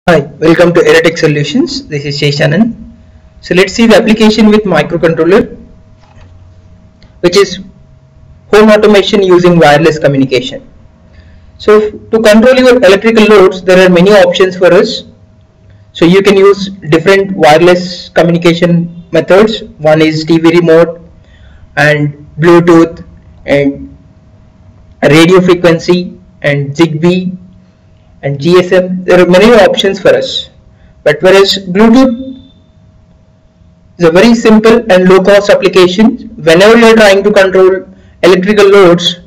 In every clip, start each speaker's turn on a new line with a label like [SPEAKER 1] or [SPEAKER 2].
[SPEAKER 1] Hi, welcome to Aerotech Solutions. This is Sheshanan. So let's see the application with microcontroller, which is home automation using wireless communication. So to control your electrical loads, there are many options for us. So you can use different wireless communication methods. One is TV remote and Bluetooth and radio frequency and Zigbee and GSM. There are many options for us, but whereas Bluetooth is a very simple and low cost application whenever you are trying to control electrical loads.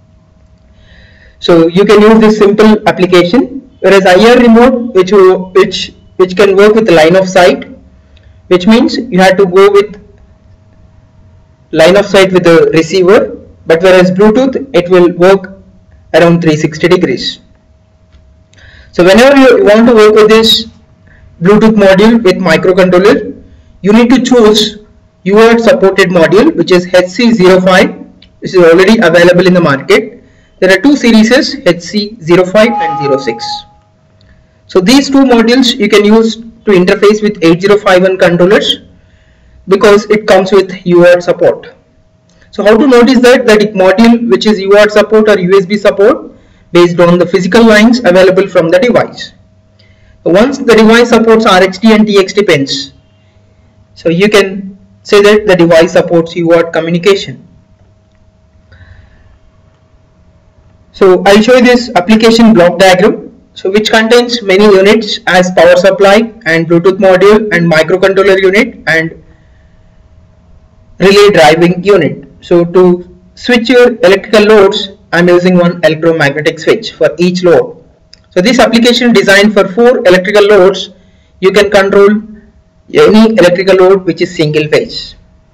[SPEAKER 1] So you can use this simple application, whereas IR remote which can work with line of sight, which means you have to go with line of sight with the receiver, but whereas Bluetooth it will work around 360 degrees. So whenever you want to work with this Bluetooth module with microcontroller, you need to choose UART supported module, which is HC05. This is already available in the market. There are two series, HC05 and 06. So these two modules you can use to interface with 8051 controllers because it comes with UART support. So how to notice that module which is UART support or USB support based on the physical lines available from the device. Once the device supports RxD and TXD pins, so you can say that the device supports UART communication. So I'll show you this application block diagram, so which contains many units as power supply and Bluetooth module and microcontroller unit and relay driving unit. So to switch your electrical loads, I'm using one electromagnetic switch for each load. So this application designed for 4 electrical loads. You can control any electrical load which is single phase.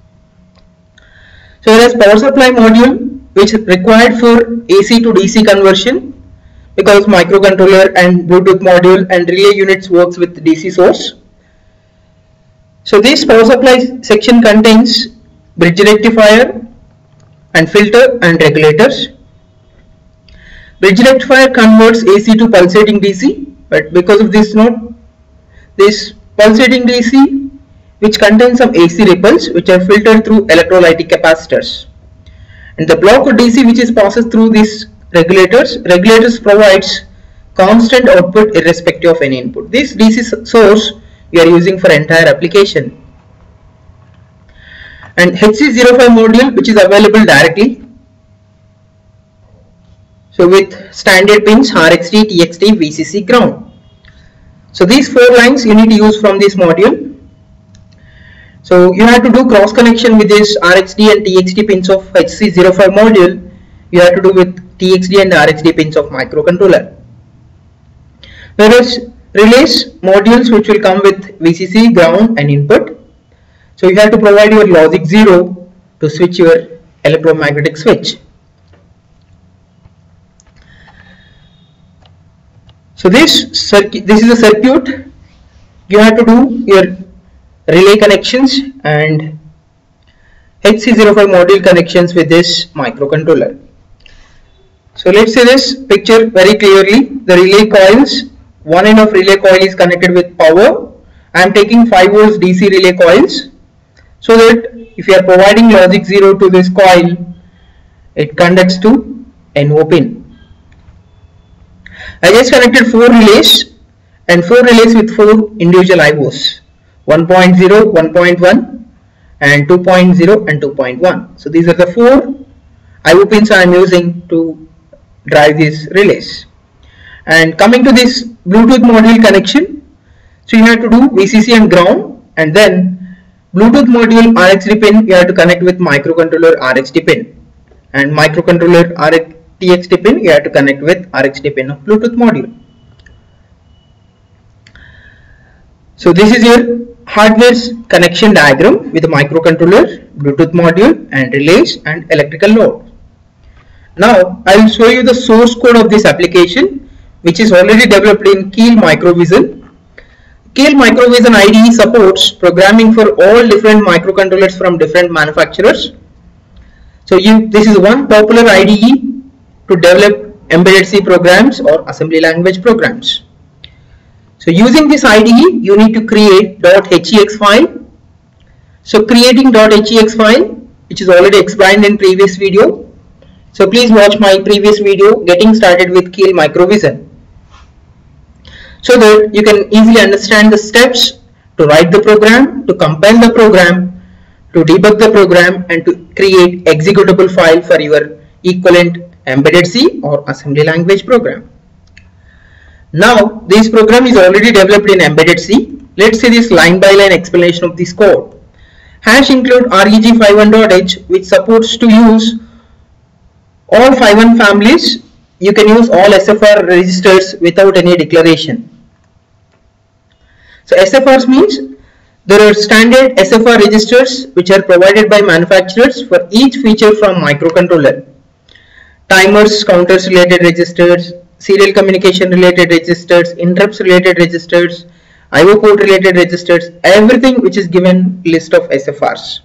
[SPEAKER 1] So there is power supply module which is required for AC to DC conversion because microcontroller and Bluetooth module and relay units works with DC source. So this power supply section contains bridge rectifier and filter and regulators. Bridge rectifier converts AC to pulsating DC, but because of this pulsating DC which contains some AC ripples which are filtered through electrolytic capacitors, and the block of DC which is passes through these regulators provides constant output irrespective of any input. This DC source we are using for entire application. And HC05 module which is available directly, so with standard pins RxD, TXD, VCC, ground. So these 4 lines you need to use from this module. So you have to do cross connection with this RxD and TXD pins of HC05 module. You have to do with TXD and RxD pins of microcontroller. Whereas relays modules which will come with VCC, ground and input. So you have to provide your logic 0 to switch your electromagnetic switch. So this is a circuit. You have to do your relay connections and HC05 module connections with this microcontroller. So let's see this picture very clearly. The relay coils, one end of relay coil is connected with power. I am taking 5 volts DC relay coils, so that if you are providing logic 0 to this coil, it conducts to NO pin. I just connected 4 relays and 4 relays with 4 individual IOs, 1.0, 1.1 and 2.0 and 2.1. So these are the 4 IO pins I am using to drive these relays. And coming to this Bluetooth module connection, so you have to do VCC and ground, and then Bluetooth module RxD pin you have to connect with microcontroller RxD pin, and microcontroller TXD pin you have to connect with RxD pin of Bluetooth module. So this is your hardware's connection diagram with the microcontroller, Bluetooth module and relays and electrical load. Now I will show you the source code of this application, which is already developed in Keil Microvision. Keil Microvision IDE supports programming for all different microcontrollers from different manufacturers. So this is one popular IDE to develop embedded C programs or assembly language programs. So using this IDE, you need to create .hex file. So creating .hex file, which is already explained in previous video. So please watch my previous video, Getting Started with Keil Microvision, so that you can easily understand the steps to write the program, to compile the program, to debug the program, and to create executable file for your equivalent embedded C or assembly language program. Now this program is already developed in embedded C. Let's see this line by line explanation of this code. Hash include reg51.h, which supports to use all 51 families. You can use all SFR registers without any declaration. So SFRs means there are standard SFR registers which are provided by manufacturers for each feature from microcontroller. Timers, counters related registers, serial communication related registers, interrupts related registers, IO port related registers, everything which is given list of SFRs.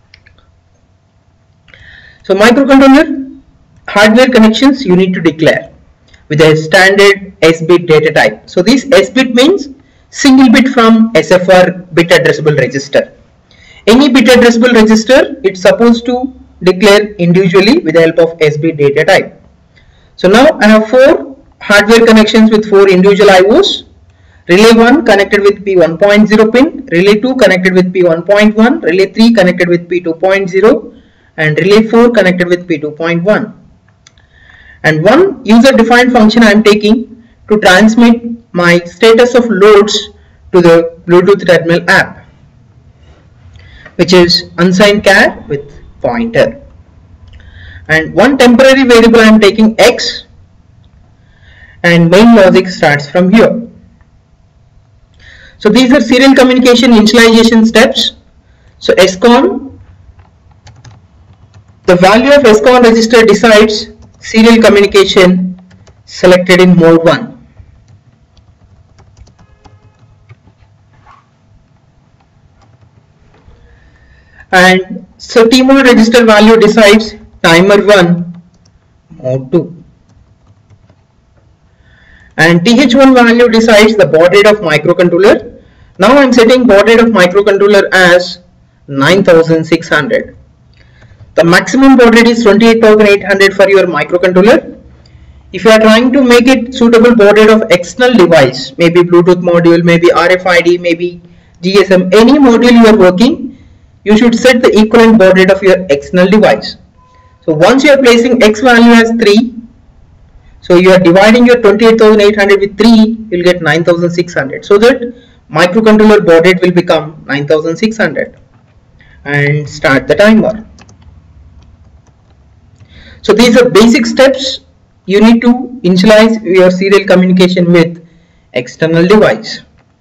[SPEAKER 1] So microcontroller hardware connections you need to declare with a standard S-bit data type. So this S-bit means single bit from SFR bit addressable register. Any bit addressable register it's supposed to declare individually with the help of S-bit data type. So now I have 4 hardware connections with 4 individual IOs. Relay 1 connected with P1.0 pin, relay 2 connected with P1.1, relay 3 connected with P2.0, and relay 4 connected with P2.1. And one user defined function I am taking to transmit my status of loads to the Bluetooth terminal app, which is unsigned char with pointer. And one temporary variable I am taking X, and main logic starts from here. So these are serial communication initialization steps. So SCON, the value of SCON register decides serial communication selected in mode 1. And so TMOD register value decides timer 1 mode 2. And TH1 value decides the baud rate of microcontroller. Now I am setting baud rate of microcontroller as 9600. The maximum baud rate is 28800 for your microcontroller. If you are trying to make it suitable baud rate of external device, maybe Bluetooth module, maybe RFID, maybe GSM, any module you are working, you should set the equivalent baud rate of your external device. So once you are placing X value as 3, so you are dividing your 28800 with 3, you will get 9600. So that microcontroller baud rate will become 9600. And start the timer. So these are basic steps you need to initialize your serial communication with external device.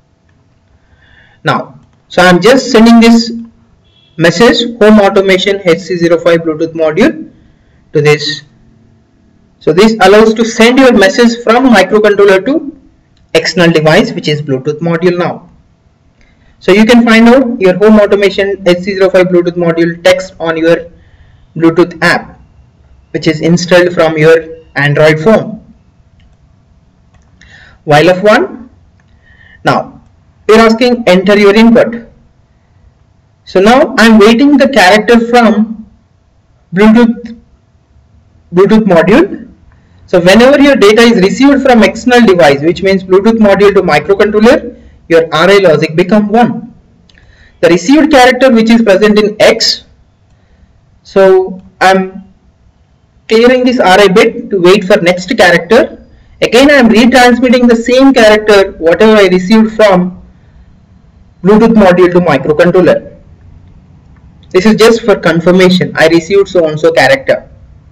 [SPEAKER 1] Now, so I am just sending this message home automation HC05 Bluetooth module to this. So this allows to send your message from microcontroller to external device, which is Bluetooth module now. So you can find out your home automation HC05 Bluetooth module text on your Bluetooth app, which is installed from your Android phone. While of 1. Now you are asking enter your input. So now I am waiting the character from Bluetooth module. So whenever your data is received from external device, which means Bluetooth module to microcontroller, your RI logic become 1. The received character which is present in X, so I am clearing this RI bit to wait for next character. Again I am retransmitting the same character whatever I received from Bluetooth module to microcontroller. This is just for confirmation, I received so and so character.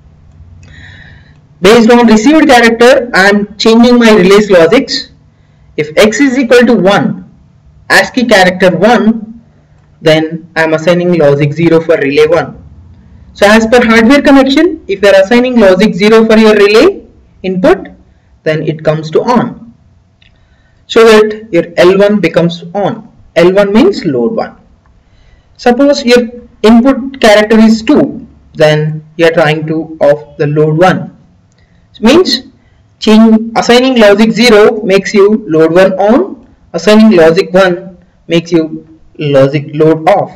[SPEAKER 1] Based on received character, I am changing my release logics. If X is equal to 1, ASCII character 1, then I am assigning logic 0 for relay 1. So as per hardware connection, if you are assigning logic 0 for your relay input, then it comes to on, so that your L1 becomes on. L1 means load 1. Suppose your input character is 2, then you are trying to off the load 1. Means assigning logic 0 makes you load 1 on, assigning logic 1 makes you logic load off.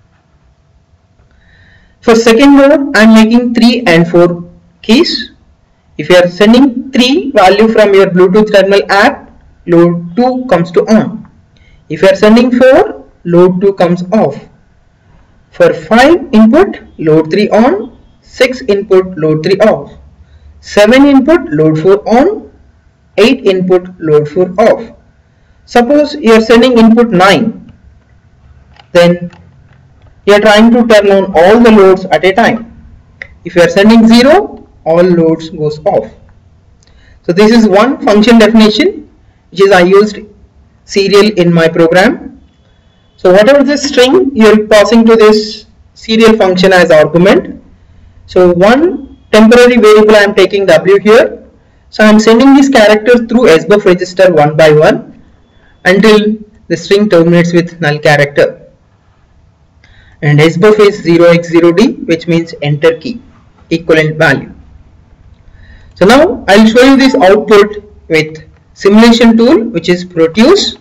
[SPEAKER 1] For second mode, I am making 3 and 4 keys. If you are sending 3 value from your Bluetooth terminal app, load 2 comes to on. If you are sending 4, load 2 comes off. For 5 input, load 3 on. 6 input, load 3 off. 7 input, load 4 on. 8 input, load 4 off. Suppose you are sending input 9, then you are trying to turn on all the loads at a time. If you are sending 0, all loads goes off. So this is one function definition which is I used serial in my program. So whatever the string you are passing to this serial function as argument. So one temporary variable I am taking W here. So I am sending these characters through SBUF register one by one until the string terminates with null character. And SBUF is 0x0D, which means enter key, equivalent value. So now I will show you this output with simulation tool, which is Proteus,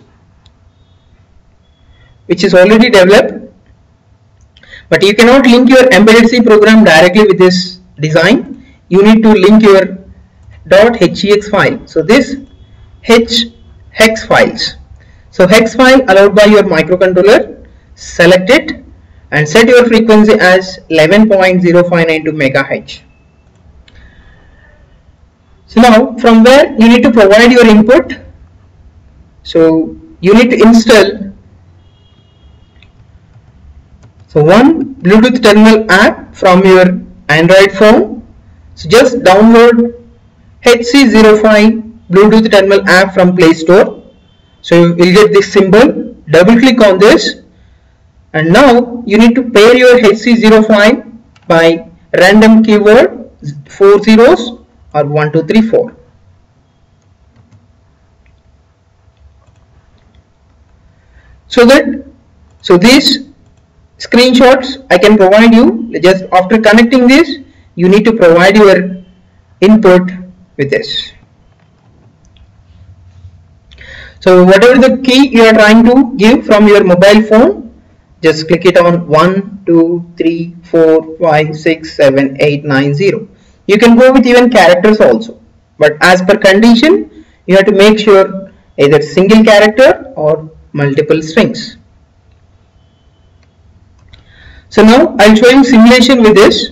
[SPEAKER 1] which is already developed. But you cannot link your embedded C program directly with this design. You need to link your .hex file. So this hex files. So hex file allowed by your microcontroller, select it and set your frequency as 11.059 MHz. So now from where you need to provide your input. So you need to install one Bluetooth terminal app from your Android phone. So just download HC05 Bluetooth terminal app from Play Store. So you will get this symbol. Double click on this, and now you need to pair your HC05 by random keyword 4 zeros or 1 2 3 4. So these screenshots I can provide you. Just after connecting this, you need to provide your input with this. So whatever the key you are trying to give from your mobile phone, just click it on 1 2 3 4 5 6 7 8 9 0. You can go with even characters also, but as per condition you have to make sure either single character or multiple strings. So now I will show you simulation with this.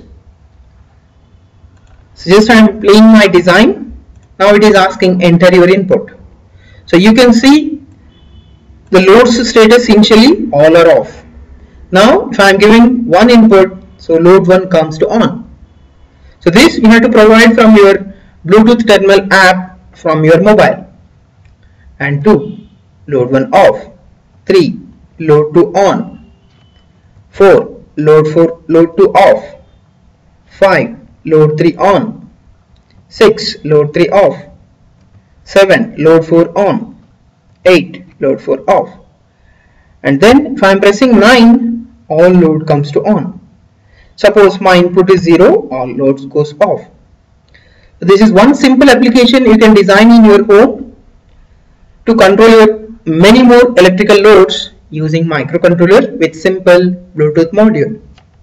[SPEAKER 1] So just I am playing my design. Now it is asking enter your input. So you can see the loads status initially all are off. Now if I am giving one input, so load 1 comes to on. So this you have to provide from your Bluetooth terminal app from your mobile. And 2, load 1 off. 3, load 2 on. 4, load 2 off. 5, load 3 on. 6, load 3 off. 7, load 4 on. 8, load 4 off. And then if I am pressing 9, all load comes to on. Suppose my input is 0, all loads goes off. So this is one simple application you can design in your home to control your many more electrical loads using microcontroller with simple Bluetooth module.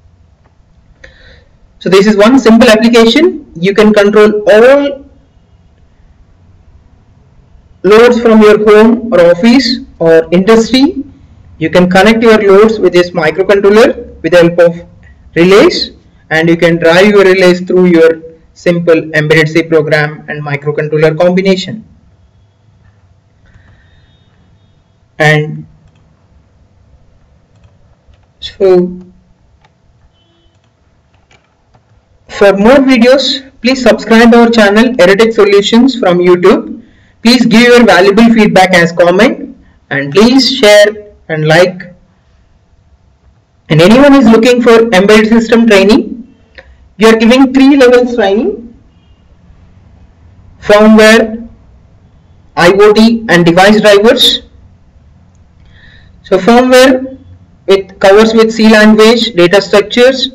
[SPEAKER 1] So this is one simple application. You can control all loads from your home or office or industry. You can connect your loads with this microcontroller with the help of relays, and you can drive your relays through your simple embedded C program and microcontroller combination. And so for more videos, please subscribe our channel Aerotech Solutions from YouTube. Please give your valuable feedback as comment, and please share and like. And anyone is looking for embedded system training, we are giving 3 levels training: firmware, IoT and device drivers. So firmware covers with C language, data structures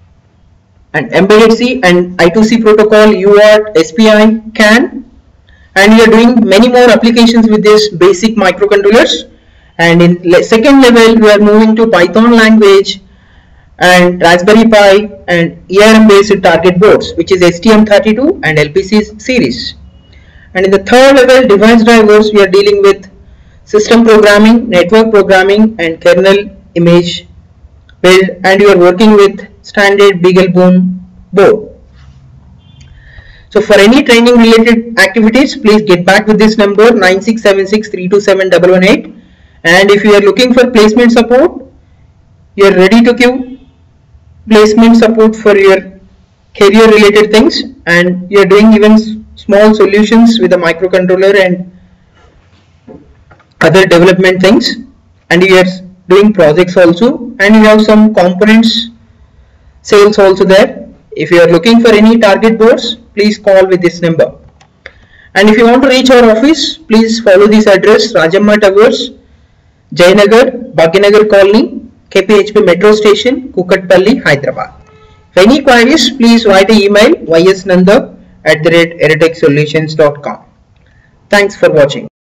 [SPEAKER 1] and embedded C and I2C protocol, UART, SPI, CAN. and we are doing many more applications with this basic microcontrollers. And in second level we are moving to Python language and Raspberry Pi and ARM based target boards, which is STM32 and LPC series. And in the third level device drivers, we are dealing with system programming, network programming and kernel image build, and you are working with standard BeagleBone board. So for any training related activities, please get back with this number 9676327118. And if you are looking for placement support, you are ready to give placement support for your career related things, and you are doing even small solutions with a microcontroller and other development things, and you are doing projects also, and you have some components sales also there. If you are looking for any target boards, please call with this number. And if you want to reach our office, please follow this address: Rajamma Towers, Jayanagar, Bhagyanagar Colony, KPHP Metro Station, Kukatpalli, Hyderabad. For any queries, please write an email ysnanda@aerotechsolutions.com. Thanks for watching.